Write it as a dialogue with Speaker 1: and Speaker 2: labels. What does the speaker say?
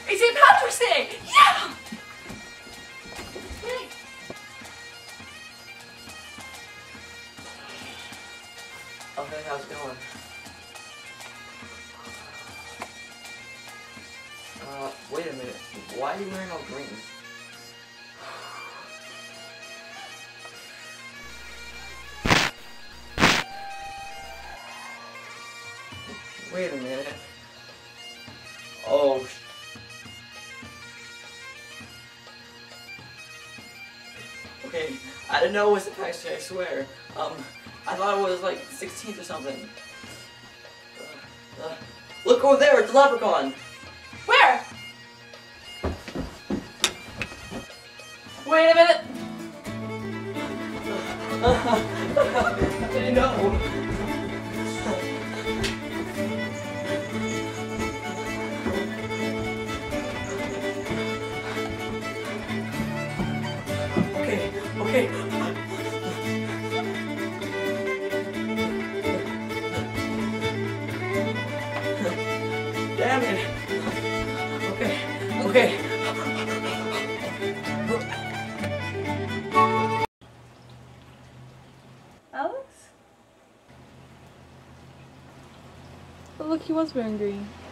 Speaker 1: It's St. Patrick's Day! Yeah! Hey.
Speaker 2: Okay, how's it going? Wait a minute. Why are you wearing all green? Wait a minute. Oh, okay, I didn't know it was the Patrick's Day, I swear. I thought it was like the 16th or something. Look over there, it's a leprechaun!
Speaker 1: Where? Wait a minute.
Speaker 2: I know. Okay. Damn it. Okay.
Speaker 3: Alex? But look, he was wearing green.